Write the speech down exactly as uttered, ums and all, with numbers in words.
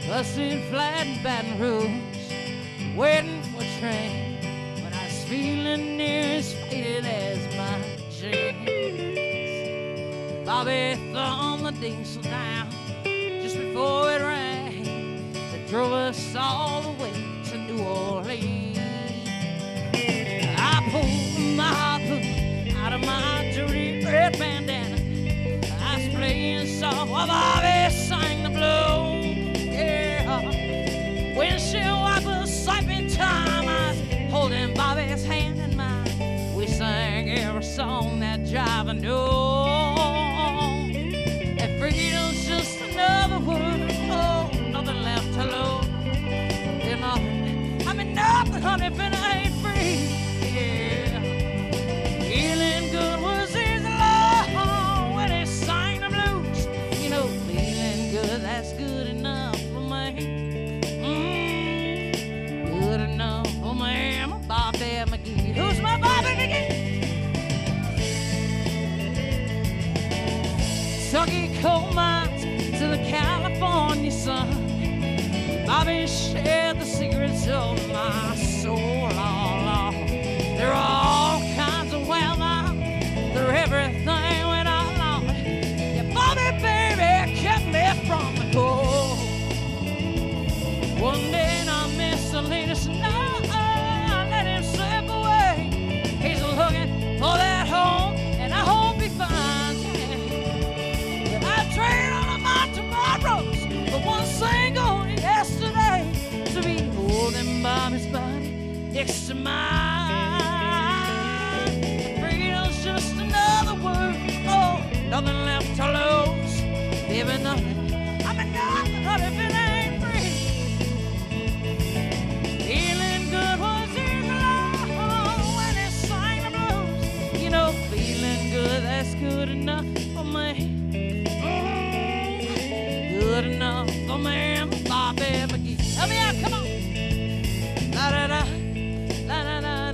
busted flat in Baton Rouge, waiting for a train, when I was feeling near as faded as my jeans. Bobby thumbed the diesel down just before it rained. That drove us all the way to New Orleans. I pulled my harpoon out of my dirty red bandana. I was playing soft while Bobby sang the blues. Yeah, windshield wipers, siping time. I was holding Bobby's hand in mine. We sang every song that jive and knew. And freedom's just another word. Oh, nothing left to lose. You know, I mean nothing, honey, if it ain't free. Yeah, feeling good was his law when he sang the blues. You know, feeling good, that's good enough for me. Mm, good enough for me. I'm a Bobby McGee. Who's my Bobby McGee? Kentucky coal mines to the California sun. Bobby shared the secrets of my soul. Oh, Lord. There are all kinds of weather. They're everything when I long. Yeah, Bobby, baby, kept me from the cold. One day I missed the latest snow. I let him slip away. He's looking for that home, and I hope he finds it. But I trade all of my tomorrows for one single yesterday to be holding Bobby's body next to mine. Freedom's just another word. Oh, nothing left to lose. Baby, nothing. I mean, nothing, honey, if it ain't free. Feeling good was his law when he sang the blues. You know, feeling good, that's good enough for me. Mm, good enough for me. Bobby McGee. Help me out, come on. La da da, la da da.